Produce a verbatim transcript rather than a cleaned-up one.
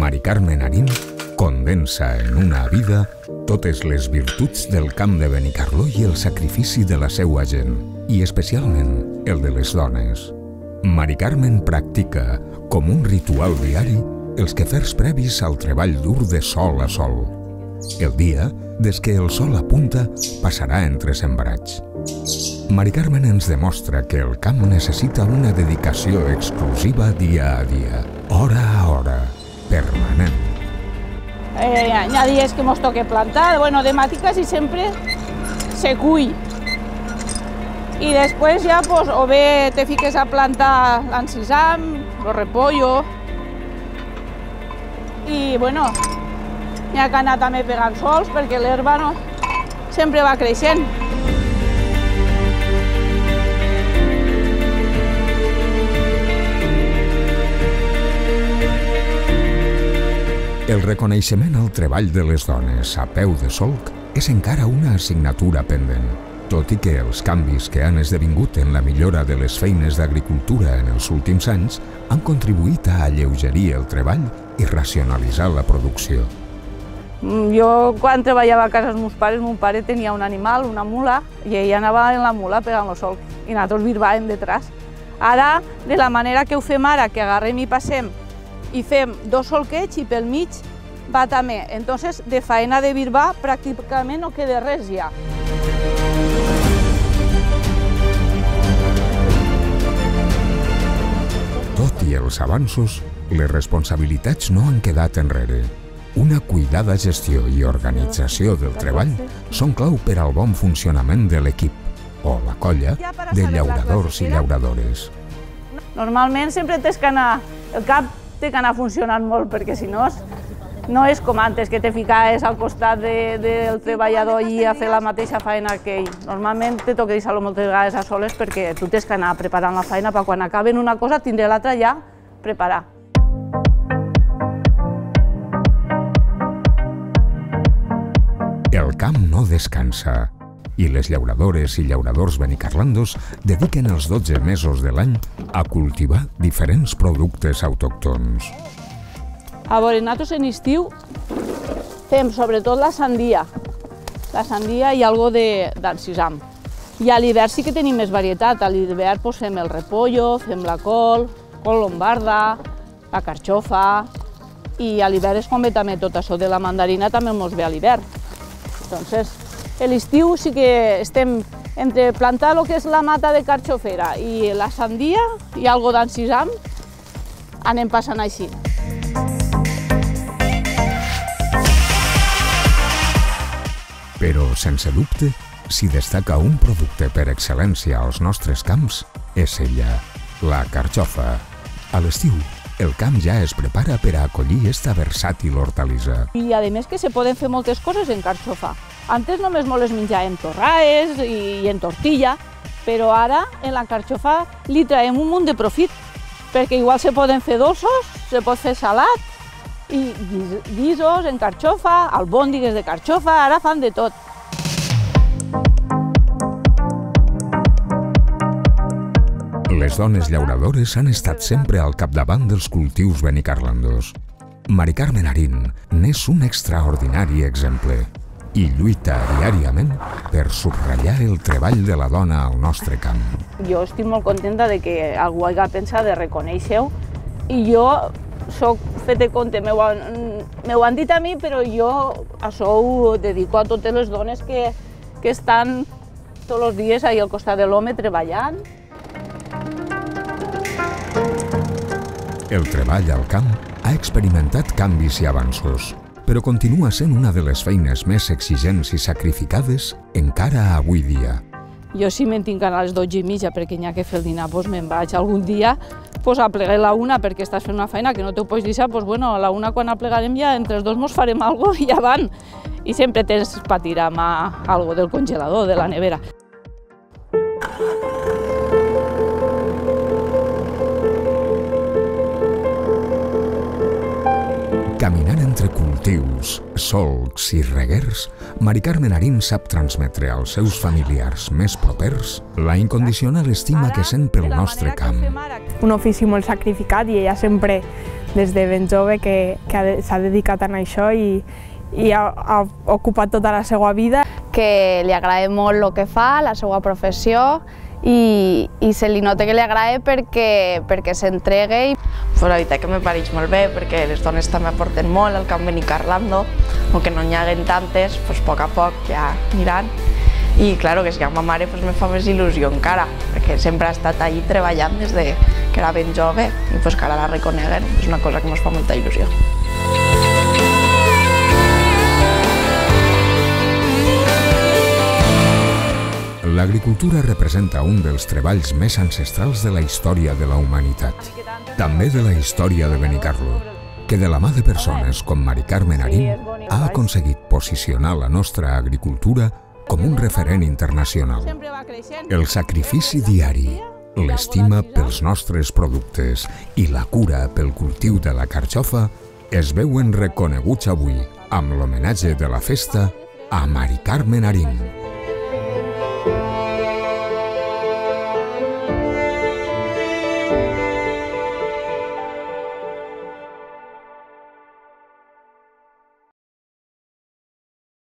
Mari Carme Narín condensa en una vida totes les virtuts del camp de Benicarló i el sacrifici de la seua gent, i especialment el de les dones. Mari Carmen practica, com un ritual diari, els quefers previs al treball dur de sol a sol. El dia, des que el sol apunta, passarà entre sembrats. Mari Carmen ens demostra que el camp necessita una dedicació exclusiva dia a dia, hora a hora, permanent. Eh, hi ha dies que mos toca plantar, bueno, de matí quasi sempre se cull. I després ja, pues, o bé te fiques a plantar l'encisam, el repollo, i, bueno, n'hi ha que anar també pegant sols perquè l'herba no, sempre va creixent. El reconeixement al treball de les dones a peu de solc és encara una assignatura pendent, tot i que els canvis que han esdevingut en la millora de les feines d'agricultura en els últims anys han contribuït a alleugerir el treball i racionalitzar la producció. Jo, quan treballava a casa dels meus pares, mon pare tenia un animal, una mula, i ell anava en la mula pegant el solc, i nosaltres birbàvem detrás. Ara, de la manera que ho fem ara, que agarrem i passem, i fem dos solquets i pel mig va també. Entonces, de faena de birbar pràcticament no queda res ja. Tot i els avanços, les responsabilitats no han quedat enrere. Una cuidada gestió i organització del treball són clau per al bon funcionament de l'equip o la colla de llauradors i llauradores. Normalment sempre tens que anar, el cap té que anar funcionant molt, perquè si no, no és com antes, que te ficaves al costat del treballador i a fer la mateixa feina que ell. Normalment te toca deixar-lo moltes vegades a soles perquè tu tens que anar preparant la feina per quan acaben una cosa tindre l'altra ja preparar. El camp no descansa i les llauradores i llauradors benicarlandos dediquen els dotze mesos de l'any a cultivar diferents productes autòctons. A veure, nosaltres en estiu fem sobretot la sandia, la sandia i algo d'encisam. I a l'hivern sí que tenim més varietat. A l'hivern fem el repollo, fem la col, col lombarda, la carxofa, i a l'hivern és quan ve també tot això de la mandarina, també ens ve a l'hivern. Entonces, a l'estiu sí que estem entre plantar el que és la mata de carxofera i la sandia i algo d'encisam, anem passant així. Però, sense dubte, si destaca un producte per excel·lència als nostres camps, és ella, la carxofa. A l'estiu, el camp ja es prepara per a acollir esta versàtil hortalissa. I, a més, que se poden fer moltes coses en carxofa. Antes només me les menjàvem torraes i en tortilla, però ara en la carxofa li traiem un munt de profit, perquè igual se poden fer dolços, se pot fer salat, i guisos en carxofa, albòndigues de carxofa, ara fan de tot. Les dones llauradores han estat sempre al capdavant dels cultius benicarlandos. Mari Carme Narín n'és un extraordinari exemple i lluita diàriament per subratllar el treball de la dona al nostre camp. Jo estic molt contenta de que algú hagi pensat de reconèixer-ho, i jo soc fet de compte, m'ho han dit a mi, però jo això ho dedico a totes les dones que estan tots els dies ahí al costat de l'home treballant. El treball al camp ha experimentat canvis i avanços, però continua sent una de les feines més exigents i sacrificades encara avui dia. Jo si me'n tinc a les dotze i mitja perquè n'hi ha que fer el dinar, doncs me'n vaig algun dia a plegar a la una perquè estàs fent una feina que no t'ho pots deixar, doncs bueno, a la una quan aplegarem ja entre els dos mos farem alguna cosa i ja van. I sempre tens per tirar mà alguna del congelador, de la nevera. Caminant entre cultius, solcs i reguers, Mari Carme Narín sap transmetre als seus familiars més propers la incondicional estima que sent pel nostre camp. Un ofici molt sacrificat i ella sempre des de ben jove que, que s'ha dedicat a això i, i ha, ha ocupat tota la seva vida. Que li agrada molt el que fa, la seva professió, i, i se li nota que li agrada perquè, perquè s'entregue. Pues la veritat que me pareix molt bé, perquè les dones també aporten molt al Camp Benicarlando, aunque no n'hi haguen tantes, pues a poc a poc ja aniran. I clar, que si ha ma mare pues, me fa més il·lusió encara, perquè sempre ha estat allí treballant des de que era ben jove i pues, que ara la reconeguen, és una cosa que ens fa molta il·lusió. L'agricultura representa un dels treballs més ancestrals de la història de la humanitat, també de la història de Benicarló, que de la mà de persones com Mari Carmen Arín ha aconseguit posicionar la nostra agricultura com un referent internacional. El sacrifici diari, l'estima pels nostres productes i la cura pel cultiu de la carxofa es veuen reconeguts avui amb l'homenatge de la festa a Mari Carmen Arín.